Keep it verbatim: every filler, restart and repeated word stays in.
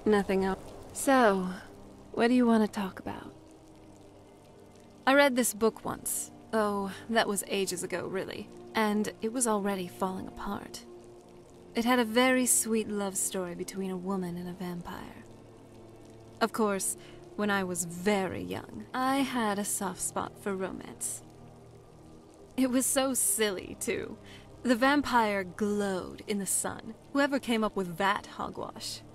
Nothing else. So, what do you want to talk about? I read this book once. Oh, that was ages ago, really. And it was already falling apart. It had a very sweet love story between a woman and a vampire. Of course, when I was very young, I had a soft spot for romance. It was so silly, too. The vampire glowed in the sun. Whoever came up with that hogwash